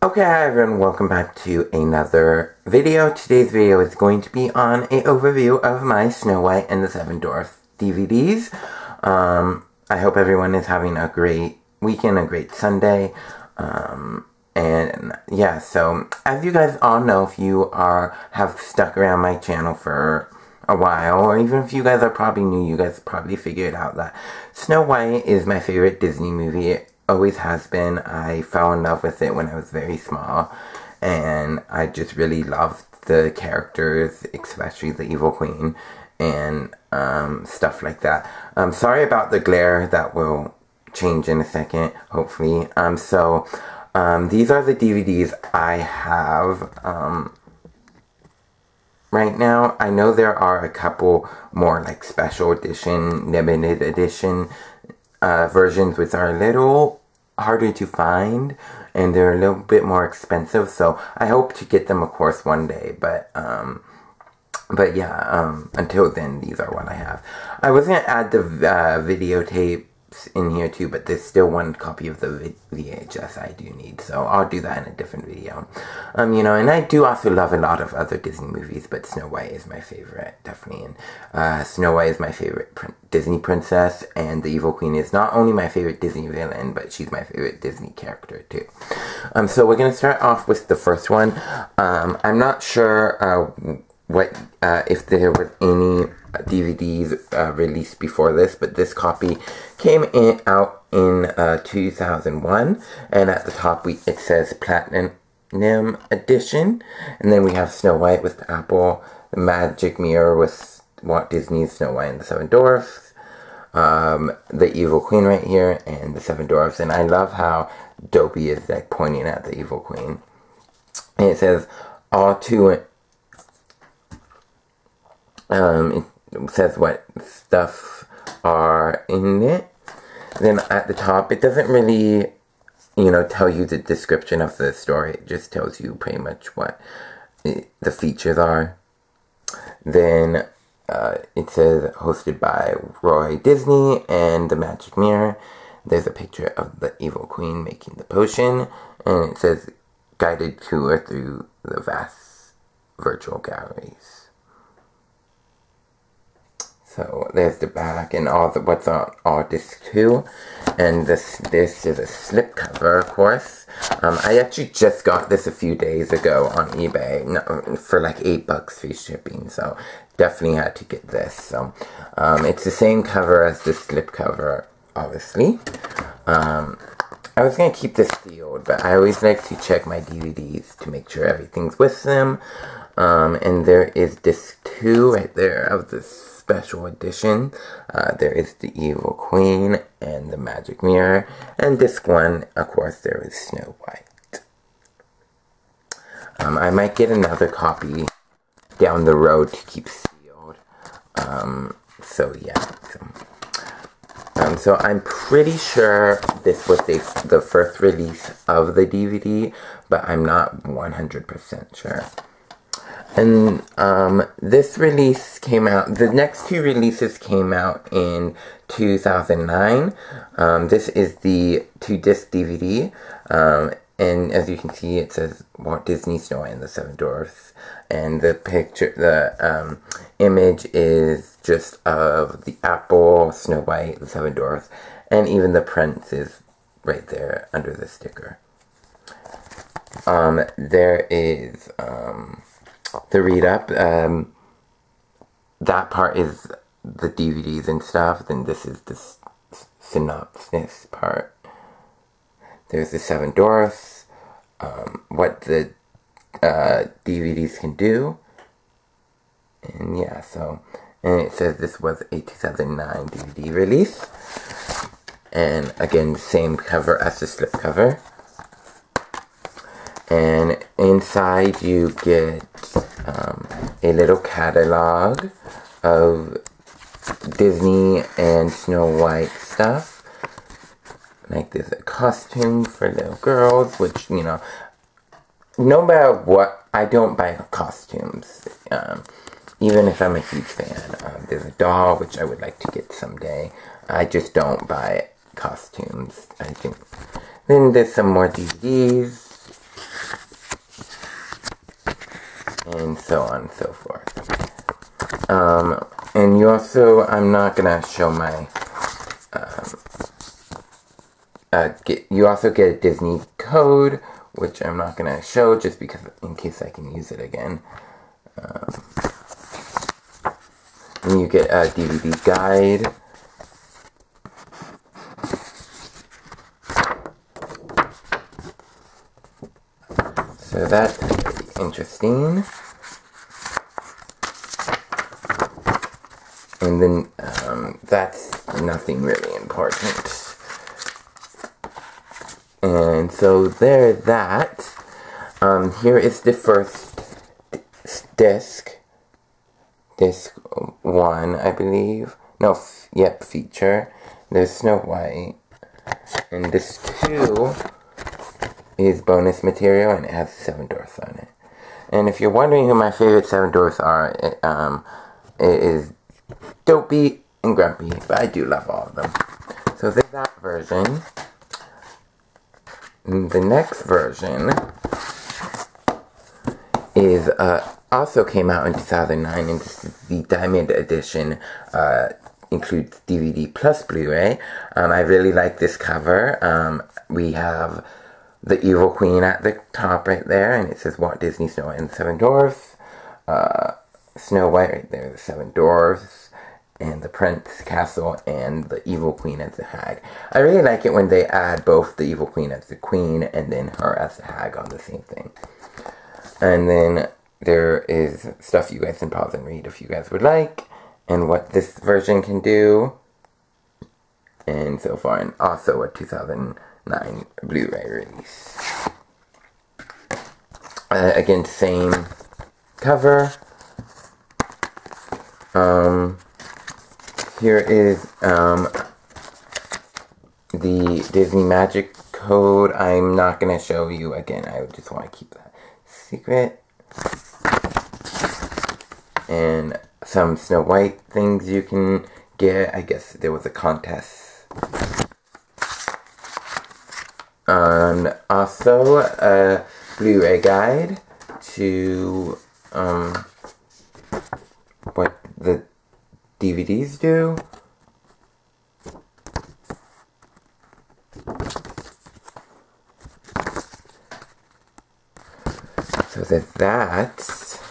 Okay, hi everyone, welcome back to another video. Today's video is going to be on an overview of my Snow White and the Seven Dwarfs DVDs. I hope everyone is having a great weekend, a great Sunday. And yeah, so as you guys all know, if you have stuck around my channel for a while, or even if you guys are probably new, you guys probably figured out that Snow White is my favorite Disney movie. It always has been. I fell in love with it when I was very small, and I just really loved the characters, especially the Evil Queen, and stuff like that. Sorry about the glare, that will change in a second, hopefully. These are the DVDs I have, right now. I know there are a couple more like special edition, limited edition versions, which are a little harder to find and they're a little bit more expensive, so I hope to get them of course one day, but yeah, until then these are what I have. I was going to add the videotapes in here too, but there's still one copy of the VHS I do need, so I'll do that in a different video. You know, and I do also love a lot of other Disney movies, but Snow White is my favorite, definitely. And Snow White is my favorite Disney princess, and the Evil Queen is not only my favorite Disney villain, but she's my favorite Disney character too. So we're gonna start off with the first one. I'm not sure if there was any DVDs released before this, but this copy came out in 2001, and at the top it says Platinum Edition, and then we have Snow White with the apple, the magic mirror with Walt Disney's Snow White and the Seven Dwarfs, the Evil Queen right here, and the Seven Dwarfs. And I love how Dopey is like pointing at the Evil Queen, and it says it says what stuff are in it. Then at the top, it doesn't really, you know, tell you the description of the story. It just tells you pretty much what the features are. Then it says hosted by Roy Disney and the Magic Mirror. There's a picture of the Evil Queen making the potion, and it says guided tour through the vast virtual galleries. So there's the back and all the what's on all disc 2, and this is a slipcover, of course. I actually just got this a few days ago on eBay for like $8 free shipping, so definitely had to get this. So it's the same cover as the slipcover, obviously. I was gonna keep this sealed, but I always like to check my DVDs to make sure everything's with them. And there is disc 2 right there of this special edition. There is the Evil Queen and the Magic Mirror, and disc 1, of course, there is Snow White. I might get another copy down the road to keep sealed. So yeah. So I'm pretty sure this was the first release of the DVD, but I'm not 100% sure. And this release came out, the next two releases came out in 2009. This is the 2-disc DVD, and as you can see it says Walt Disney, Snow White and the Seven Dwarfs, and the picture, the image is just of the apple, Snow White, the Seven Dwarfs, and even the prince is right there under the sticker. There is the read-up, that part is the DVDs and stuff, then this is the synopsis part. There's the Seven Dwarfs, what the DVDs can do, and yeah, so, and it says this was a 2009 DVD release, and again, the same cover as the slipcover. And inside you get a little catalog of Disney and Snow White stuff. Like there's a costume for little girls, which, you know, no matter what, I don't buy costumes, even if I'm a huge fan. There's a doll, which I would like to get someday. I just don't buy costumes, I think. Then there's some more DVDs. and so on and so forth. And you also, I'm not gonna show my, you also get a Disney code, which I'm not gonna show just because, in case I can use it again. And you get a DVD guide. So that's really interesting. And then, that's nothing really important. And so there's that. Here is the first disc. Disc 1, I believe. No, yep, feature. There's Snow White. And this 2 is bonus material, and it has 7 dwarfs on it. And if you're wondering who my favorite 7 dwarfs are, it is Dopey and Grumpy, but I do love all of them. So there's that version. And the next version is also came out in 2009, and this is the Diamond Edition. Includes DVD plus Blu-ray. I really like this cover. We have the Evil Queen at the top right there, and it says Walt Disney Snow White and the 7 Dwarfs. Snow White right there, the 7 Dwarfs, and the Prince Castle, and the Evil Queen as the hag. I really like it when they add both the Evil Queen as the queen and then her as the hag on the same thing. And then there is stuff you guys can pause and read if you guys would like, and what this version can do, and so far, and also a 2009 Blu-ray release. Again, same cover. Here is the Disney Magic code. I'm not going to show you again. I just want to keep that secret. And some Snow White things you can get. I guess there was a contest. And also a Blu-ray guide to what the DVDs do. So there's that.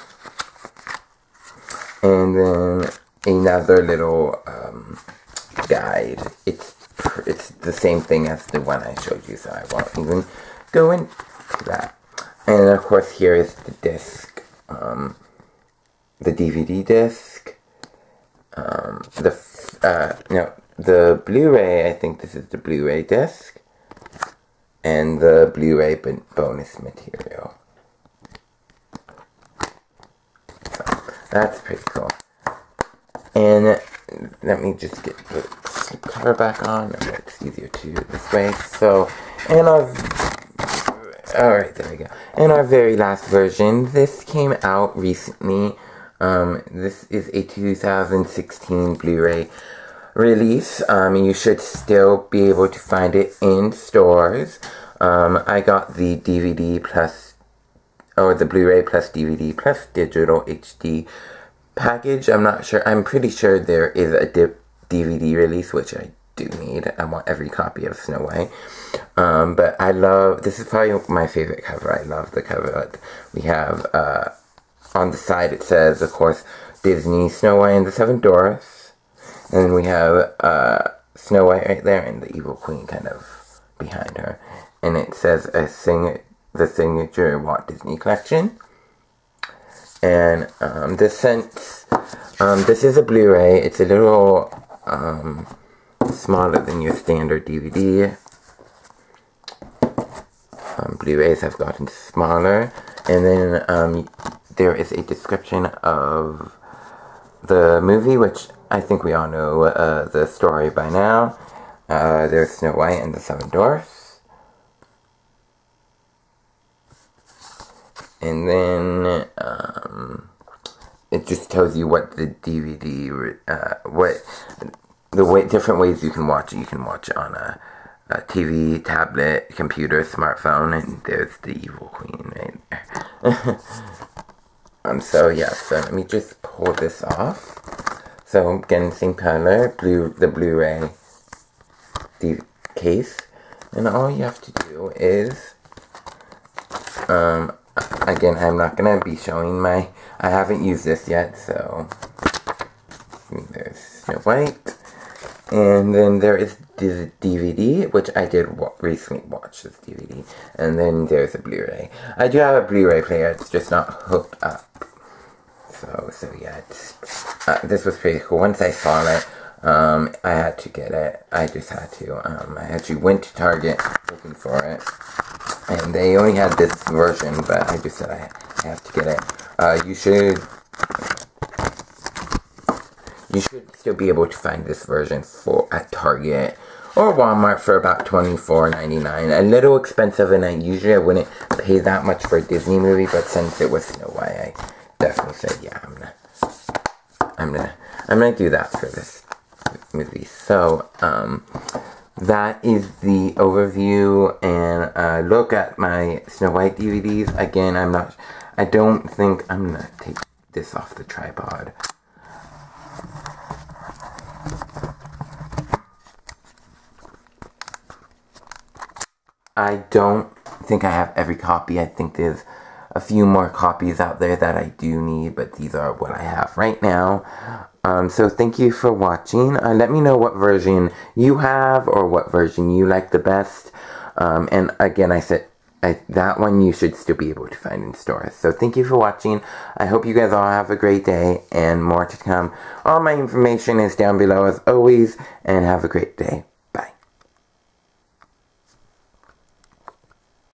And then another little guide. It's the same thing as the one I showed you, so I won't even go into that. And of course here is the disc, the DVD disc. The Blu-ray, I think this is the Blu-ray disc, and the Blu-ray bonus material. So, that's pretty cool. And let me just get the cover back on. It's easier to do it this way. So, alright, there we go. And our very last version, this came out recently. This is a 2016 Blu-ray release. You should still be able to find it in stores. I got the DVD plus, or the Blu-ray plus DVD plus digital HD package. I'm not sure. I'm pretty sure there is a DVD release, which I do need. I want every copy of Snow White. But I love, this is probably my favorite cover. I love the cover. We have, on the side it says, of course, Disney, Snow White and the 7 Dwarfs. And then we have Snow White right there and the Evil Queen kind of behind her. And it says the signature Walt Disney Collection. And this is a Blu-ray. It's a little smaller than your standard DVD. Blu-rays have gotten smaller. And then there is a description of the movie, which I think we all know the story by now. There's Snow White and the 7 Dwarfs. And then it just tells you what the DVD, different ways you can watch it. You can watch it on a TV, tablet, computer, smartphone, and there's the Evil Queen right there. So yeah, so let me just pull this off. So again, same color, the Blu-ray case, and all you have to do is, again, I'm not gonna be showing I haven't used this yet, so there's Snow White, and then there is the DVD, which I did recently watch this DVD, and then there's a Blu-ray. I do have a Blu-ray player, it's just not hooked up. So yeah, this was pretty cool. Once I saw it, I had to get it. I just had to. I actually went to Target looking for it, and they only had this version, but I just said I have to get it. You should still be able to find this version at Target or Walmart for about $24.99. A little expensive, and usually I wouldn't pay that much for a Disney movie, but since it was Snow White, I definitely said, yeah, I'm gonna do that for this movie. So, that is the overview and look at my Snow White DVDs. Again, I don't think I'm gonna take this off the tripod. I don't think I have every copy. I think there's a few more copies out there that I do need, but these are what I have right now. So thank you for watching. Let me know what version you have or what version you like the best. And again, I said that one you should still be able to find in stores. So thank you for watching. I hope you guys all have a great day and more to come. All my information is down below as always, and have a great day.